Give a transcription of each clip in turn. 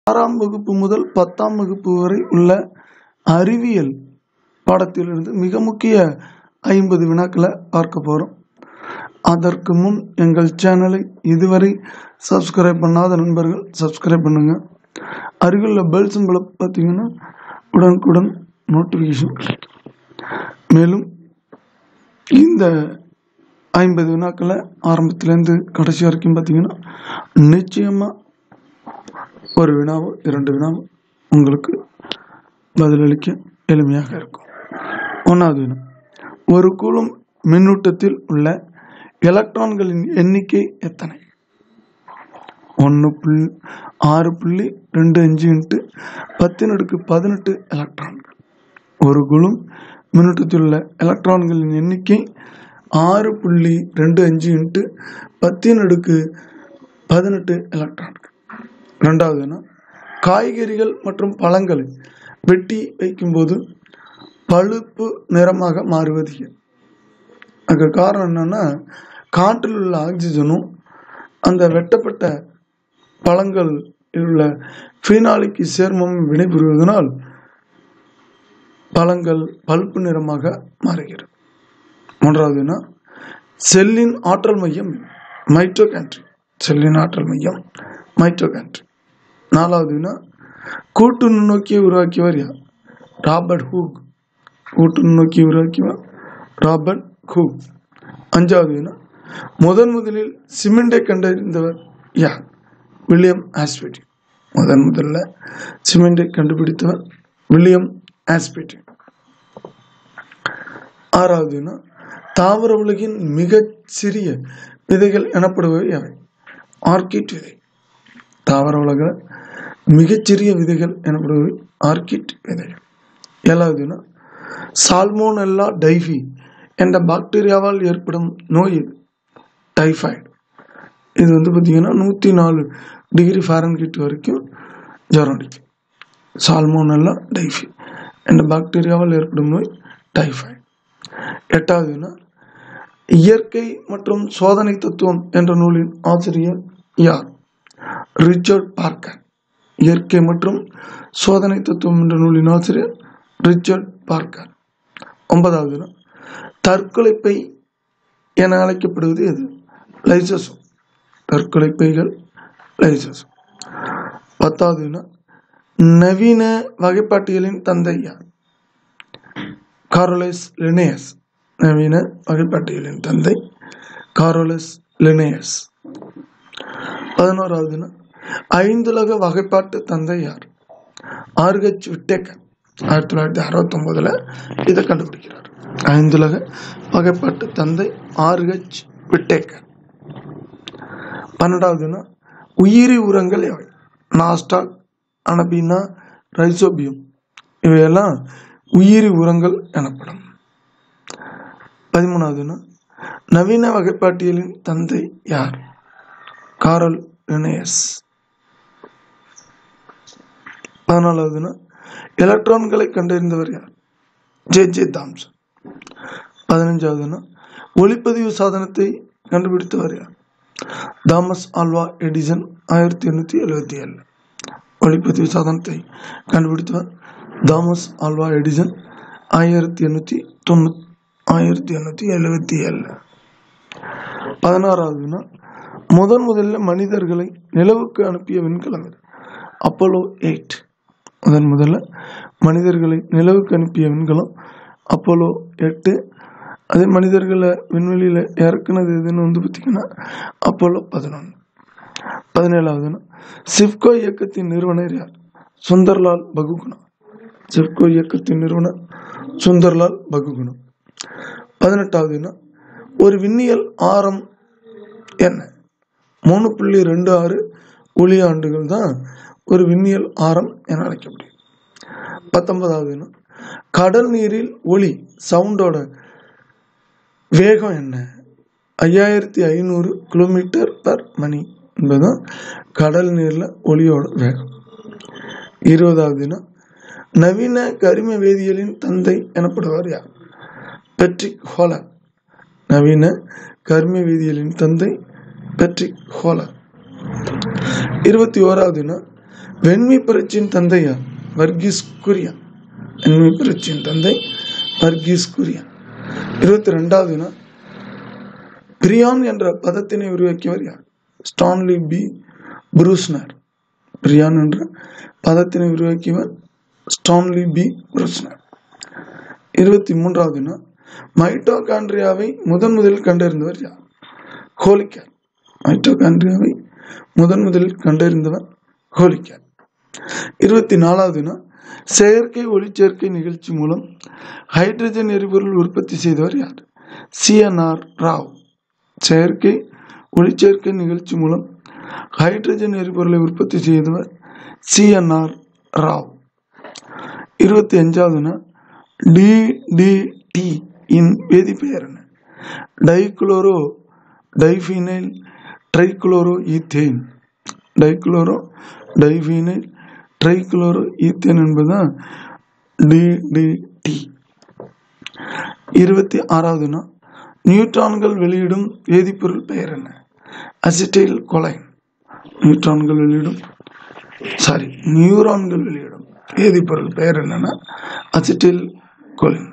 6ஆம் வகுப்பு முதல் 10ஆம் வகுப்பு வரை உள்ள அறிவியல் பாடத்திலிருந்து மிக முக்கிய 50 வினாக்களை பார்க்க போகிறோம். அதற்கு முன் எங்கள் சேனலை இதுவரை சப்ஸ்கிரைப் பண்ணாத நண்பர்கள் சப்ஸ்கிரைப் பண்ணுங்க. அருகில் பெல் சிம்பலை பார்த்தீங்கன்னா உடனுக்குடன் நோட்டிஃபிகேஷன் கிடைக்கும். மேலும் இந்த 50 வினாக்களை ஆரம்பத்திலேருந்து கடைசி வரைக்கும் பார்த்தீங்கன்னா நிச்சயமாக ஒரு வினாவோ 2 வினாவோ உங்களுக்கு பதிலளிக்க எளிமையாக இருக்கும். 1வது வினா, ஒரு கூலும் மின்னூட்டத்தில் உள்ள எலக்ட்ரான்களின் எண்ணிக்கை எத்தனை? 6.25 × 1018 எலக்ட்ரான்கள். ஒரு கூலும் மின்னூட்டத்தில் உள்ள எலக்ட்ரான்களின் எண்ணிக்கை 6.25 × 1018 எலக்ட்ரான்கள். 2வது வினா, காய்கறிகள் மற்றும் பழங்களை வெட்டி வைக்கும்போது பழுப்பு நிறமாக மாறுவது ஏன்? அதுக்கு காரணம் என்னன்னா, காற்றில் உள்ள ஆக்சிஜனும் அந்த வெட்டப்பட்ட பழங்கள் உள்ள ஃபீனாலிக் சேர்மமும் வினைபுரிவதனால் பழங்கள் பழுப்பு நிறமாக மாறுகிறது. 3வது வினா, செல்லின் ஆற்றல் மையம் மைட்டோகாண்ட்ரி. செல்லின் ஆற்றல் மையம் மைட்டோகாண்ட்ரி. 4வது வினா, கூட்டு நுண்ணோக்கியை உருவாக்கியவர் யார்? Robert Hooke. கூட்டு நுண்ணோக்கியை உருவாக்கியவர் ராபர்ட் ஹூக். 5வது வினா, முதலில் சிமெண்டை கண்டறிந்தவர் யார்? William Aspdin. முதல்ல சிமெண்டை கண்டுபிடித்தவர் வில்லியம் ஆஸ்பிட்டி. 6வது வினா, தாவர உலகின் மிகச் சிறிய விதைகள் எனப்படுபவை எவை? ஆர்கிட் விதை. தாவர உலக மிகச்சிறிய விதைகள் எனப்படுபவை ஆர்கிட் விதைகள். 7வது வினா, சால்மோனெல்லா டைஃபி என்ற பாக்டீரியாவால் ஏற்படும் நோய் இது? டைஃபாய்டு. இது பார்த்தீங்கன்னா 104 டிகிரி ஃபாரன்ஹீட் வரைக்கும் ஜுரம் அடிக்கும். சால்மோனெல்லா டைஃபி என்ற பாக்டீரியாவால் ஏற்படும் நோய் டைஃபாய்டு. 8வது வினா, இயற்கை மற்றும் சோதனை தத்துவம் என்ற நூலின் ஆசிரியர் யார்? Richard Parker. இயற்கை மற்றும் சோதனை தத்துவம் என்ற நூலின் ஆசிரியர் ரிச்சர்ட் பார்க்கர். 9வது வினா, தற்கொலைப்பை என அழைக்கப்படுவது எது? லைசோசோம். தற்கொலைப்பைகள் லைசோசோம். 10வது வினா, நவீன வகைப்பாட்டியலின் தந்தை யார்? Carolus Linnaeus. நவீன வகைப்பாட்டியலின் தந்தை காரோலஸ் லினேயஸ். 11வது வினா, ஐந்துலக வகைப்பாட்டு தந்தை யார்? Rh Whitaker. 1969 இதை கண்டுபிடிக்கிறார். ஐந்துலக வகைப்பாட்டு தந்தை ஆர்ஹெச் விட்டேக்கர். 12வது வினா, உயிரி உரங்கள் எவை? Nostoc, Anabaena, Rhizobium. இவையெல்லாம் உயிரி உரங்கள் எனப்படும். 13வது வினா, நவீன வகைப்பாட்டியலின் தந்தை யார்? காரல் லினேயஸ். 14வது வினா, எலக்ட்ரான்களை கண்டறிந்தவர் யார்? J Thomson. 15வது வினா, ஒளிப்பதிவு சாதனத்தை கண்டுபிடித்தவர் யார்? Thomas Alva Edison. 1877. ஒளிப்பதிவு சாதனத்தை கண்டுபிடித்தவர் தாமஸ் ஆல்வா எடிசன். 1877. 16வது வினா, முதல்ல மனிதர்களை நிலவுக்கு அனுப்பிய விண்கலம் எது? அப்போலோ 8. முதல்ல மனிதர்களை நிலவுக்கு அனுப்பிய விண்கலம் அப்போலோ 8. அதே மனிதர்களை விண்வெளியில் இறக்குனது எதுன்னு பார்த்தீங்கன்னா அப்போலோ 11. 17வது வினா, சிப்கோ இயக்கத்தின் நிறுவனர் யார்? சுந்தர்லால் பகுகுணா. சிப்கோ இயக்கத்தின் நிறுவனர் சுந்தர்லால் பகுகுணா. 18வது வினா, ஒரு விண்ணியல் ஆரம் என்ன? 3.26 ஒளியாண்டுகள் தான் ஒரு விண்ணியல் ஆரம் என அழைக்கப்படுகிறது. 19வது வினா, கடல் நீரில் ஒளி சவுண்டோட வேகம் என்ன? 5500 km/மணி என்பதுதான் கடல் நீர்ல ஒளியோட வேகம். 20வது வினா, நவீன கரிம வேதியியலின் தந்தை எனப்படுவார் யார்? Friedrich Wohler. நவீன கரிம வேதியியலின் தந்தை பெட்ரிக் ஹோலர். 21வது வினா, வெண்மை புரட்சியின் தந்தை யார்? வர்கீஸ் குரியன். வெண்மை புரட்சியின் தந்தை வர்கீஸ் குரியன். 22வது வினா, பிரியான் என்ற பதத்தினை உருவாக்கியவர் யார்? Stanley B ப்ரூஸ்னர். பிரியான் என்ற பதத்தினை உருவாக்கியவர் ஸ்டான்லி பி ப்ரூஸ்னர். 23வது வினா, மைட்டோகாண்ட்ரியாவை முதலில் கண்டறிந்தவர் யார்? ஹோலிகர். மைட்டோகாண்ட்ரியாவை முதலில் கண்டறிந்தவர் ஹோலிகர். 24வது வினா, செயற்கை ஒளிச்சேர்க்கை நிகழ்ச்சி மூலம் ஹைட்ரஜன் எரிபொருள் உற்பத்தி செய்தவர் யார்? சிஎன்ஆர் ராவ். செயற்கை ஒளிச்சேர்க்கை நிகழ்ச்சி மூலம் ஹைட்ரஜன் எரிபொருளை உற்பத்தி செய்தவர் சிஎன்ஆர் ராவ். 25வது வினா, டிடிடி இன் வேதிப்பெயர் என்ன? Dichloro diphenyl trichloro ethane. Dichloro diphenyl trichloro ethane என்பதுதான் டிடிடி. 26வது வினா, நியூட்ரான்கள் வெளியிடும் வேதிப்பொருள் பெயர் என்ன? Acetyl choline. நியூட்ரான்கள் வெளியிடும் நியூரான்கள் வெளியிடும் வேதிப்பொருள் பெயர் என்னன்னா அசிட்டைல் கொலைன்.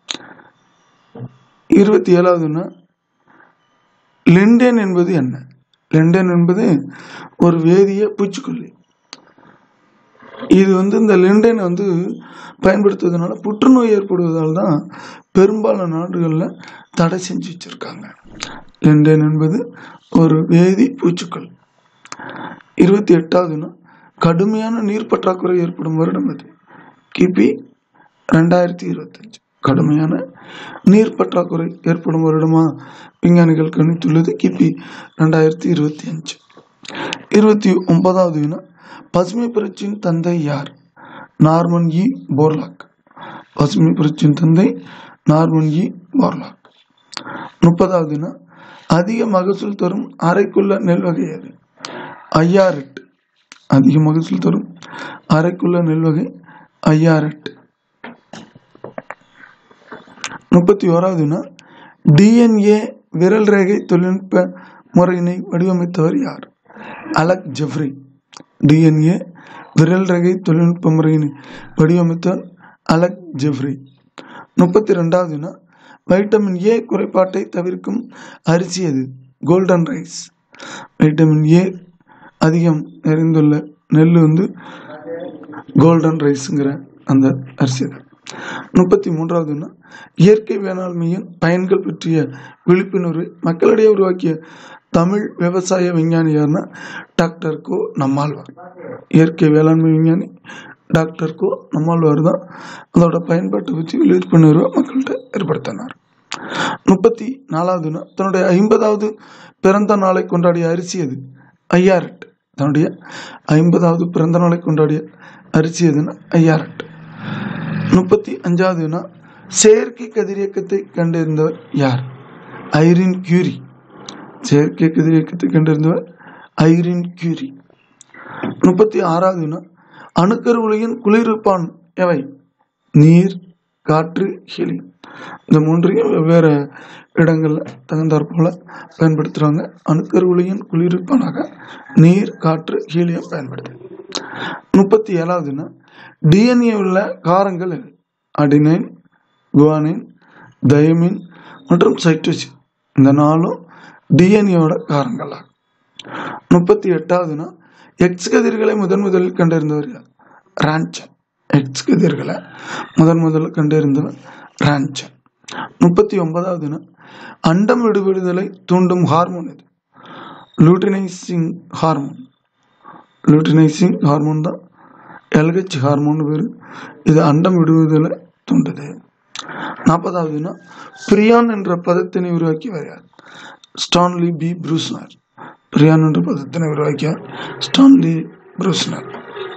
27வது வினா, லிண்டேன் என்பது என்ன? லிண்டேன் என்பது ஒரு வேதிய பூச்சிக்கொல்லி. இது இந்த லிண்டேன் பயன்படுத்துவதனால புற்றுநோய் ஏற்படுவதால் தான் பெரும்பாலான நாடுகளில் தடை செஞ்சு வச்சிருக்காங்க. லிண்டேன் என்பது ஒரு வேதி பூச்சிக்கொல்லி. 28வது வினா, கடுமையான நீர் பற்றாக்குறை ஏற்படும் வருடம் எது? கிபி 2025. கடுமையான நீர் பற்றாக்குறை ஏற்படும் வருடமா விஞ்ஞானிகள் கணித்துள்ளது கிபி 2025. 29வது வினா, பசுமை புரட்சியின் தந்தை யார்? Norman E Borlaug. பசுமை புரட்சியின் தந்தை நார்மன் இ போர்லாக். 30வது வினா, அதிக மகசூல் தரும் அரைக்குள்ள நெல் வகை எது? ஐயாரெட். அதிக மகசூல் தரும் அரைக்குள்ள நெல் வகை ஐயாரெட். 31வது வினா, டிஎன்ஏ விரல் ரேகை தொழில்நுட்ப முறையினை வடிவமைத்தவர் யார்? Alec Jeffrey. டிஎன்ஏ விரல் ரேகை தொழில்நுட்ப முறையினை வடிவமைத்தவர் அலெக் ஜெஃப்ரி. 32வது வினா, வைட்டமின் ஏ குறைபாட்டை தவிர்க்கும் அரிசி எது? Golden rice. வைட்டமின் ஏ அதிகம் நிறைந்துள்ள நெல் கோல்டன் ரைஸ்ங்கிற அந்த அரிசி தான். 33வது வினா, இயற்கை வேளாண்மையின் பயன்கள் பற்றிய விழிப்புணர்வை மக்களிடையே உருவாக்கிய தமிழ் விவசாய விஞ்ஞானி யாருன்னா டாக்டர் கோ நம்மாழ்வார். இயற்கை வேளாண்மை விஞ்ஞானி டாக்டர் கோ நம்மாழ்வார் தான் அதோட பயன்பாட்டை பற்றி விழிப்புணர்வை மக்கள்கிட்ட ஏற்படுத்தினார். 34வது வினா, தன்னுடைய 50வது பிறந்த நாளை கொண்டாடிய அரிசி எது? ஐயாரெட். தன்னுடைய 50வது பிறந்த நாளை கொண்டாடிய அரிசி எதுன்னா ஐயாரெட். 35வது வினா, செயற்கை கதிரியக்கத்தை கண்டறிந்தவர் யார்? Irene Curie. செயற்கை கதிரியக்கத்தை கண்டறிந்தவர் ஐரின் கியூரி. 36வது வினா, அணுக்கரு உலகின் குளிர்விப்பான் எவை? நீர், காற்று, ஹீலியம். இந்த மூன்றையும் வெவ்வேறு இடங்கள்ல தகுந்தாற் போல பயன்படுத்துறாங்க. அணுக்கரு உலகின் குளிர்விப்பானாக நீர், காற்று, ஹீலியம் பயன்படுது. 37வது வினா, டிஎன்ஏ உள்ள காரங்கள் எவை? அடினைன், குவானின், தைமின் மற்றும் சைட்டோசின். இந்த நாளும் டிஎன்ஏவோட காரங்கள் ஆகும். 38வது வினா, எக்ஸ் கதிர்களை முதலில் கண்டறிந்தவர் யார்? ரான்சன். எக்ஸ் கதிர்களை முதலில் கண்டறிந்தவர் ரான்சன். 39வது வினா, அண்டம் விடுவிடுதலை தூண்டும் ஹார்மோன் எது? Luteinizing hormone. லூட்டினைசிங் ஹார்மோன் தான் எல்ஹெச் ஹார்மோன் பேரு. இது அண்டம் விடுவிடுதலை தூண்டுது. 40வது வினா, பிரியான் என்ற பதத்தினை உருவாக்கியவர் யார்? Stanley B ப்ரூஸ்னர். பிரியான் என்ற பதத்தினை உருவாக்கியவர் ஸ்டான்லி ப்ரூஸ்னர்.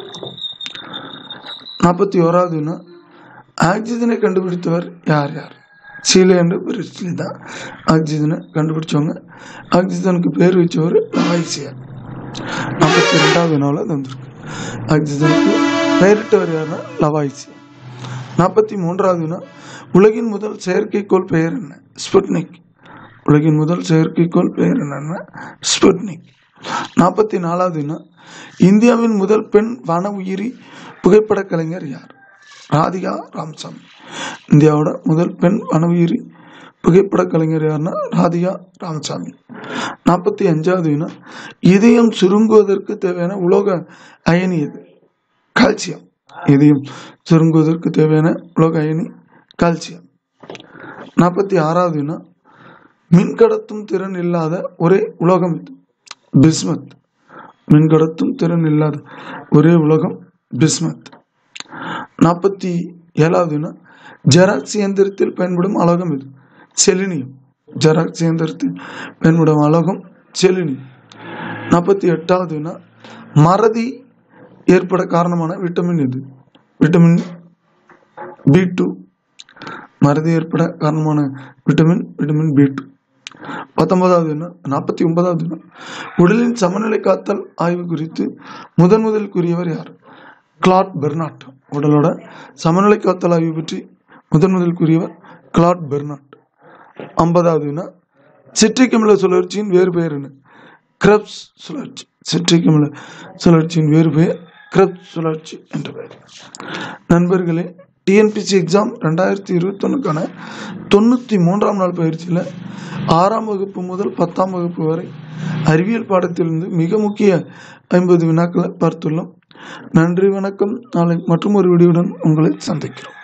41வது வினா, ஆக்சிஜனை கண்டுபிடித்தவர் யார்? சீலே என்ற பிரிட்ஸ்லி தான் ஆக்சிஜனை கண்டுபிடிச்சவங்க. ஆக்சிஜனுக்கு பேர் வச்சவர் லவாய்சியர். 42வது வினாவில் அது வந்திருக்கு. ஆக்சிஜனுக்கு பெயரிட்டவர் யாருன்னா லவாய்சியர். 43வது வினா, உலகின் முதல் செயற்கைக்கோள் பெயர் என்ன? ஸ்புட்னிக். உலகின் முதல் செயற்கைக்கோள் பெயர் என்னன்னா ஸ்புட்னிக். 44வது வினா, இந்தியாவின் முதல் பெண் வன உயிரி புகைப்பட கலைஞர் யார்? ராதிகா ராமசாமி. இந்தியாவோட முதல் பெண் வன உயிரி புகைப்பட கலைஞர் யாருன்னா ராதிகா ராமசாமி. 45வது வினா, இதயம் சுருங்குவதற்கு தேவையான உலோக அயனி எது? கால்சியம். இதயம் சுருங்குவதற்கு தேவையான உலோக அயனி கால்சியம். 46வது வினா, மின்கடத்தும் திறன் இல்லாத ஒரே உலோகம் இது? பிஸ்மத். மின்கடத்தும் திறன் இல்லாத ஒரே உலோகம் பிஸ்மத். 47வது வினா, ஜெராக்ஸ் இயந்திரத்தில் பயன்படும் அலோகம் இது? செலினியம். ஜெராக்ஸ் இயந்திரத்தில் பயன்படும் அலோகம் செலினியம். 48வது வினா, மறதி ஏற்பட காரணமான விட்டமின் எது? Vitamin B2. மறதி ஏற்பட காரணமான விட்டமின் B2. 49வது வினா, உடலின் சமநிலை காத்தல் ஆய்வு குறித்து முதலில் கூறியவர் யார்? Claude Bernard. உடலோட சமநிலை காத்தல் ஆய்வு பற்றி முதலில் கூறியவர் கிளாட் பெர்னாட். 50வது வினா, சிட்ரிக் அமில சுழற்சியின் வேறு பெயர் என்ன? கிரெப்ஸ் சுழற்சி. சிட்ரிக் அமில சுழற்சியின் வேறு பெயர் கிரெப்ஸ் சுழற்சி என்ற பெயர். நண்பர்களே, டிஎன்பிசி எக்ஸாம் 2021க்கான 93ஆம் நாள் பயிற்சியில் 6ஆம் வகுப்பு முதல் 10ஆம் வகுப்பு வரை அறிவியல் பாடத்திலிருந்து மிக முக்கிய 50 வினாக்களை பார்த்துள்ளோம். நன்றி, வணக்கம். நாளை மற்றும் ஒரு வீடியோவுடன் உங்களை சந்திக்கிறோம்.